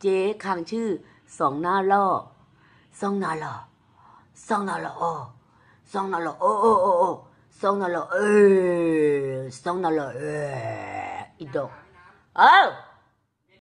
เจ๊ค้างชื่อสองหน้าล่อสองหน้าล่อสองหน้าล่อโอ้สองหน้าล่อโอ้โอ้โอ้โอ้สองหน้าล่อสองหน้าล่ออีดอกเอ้า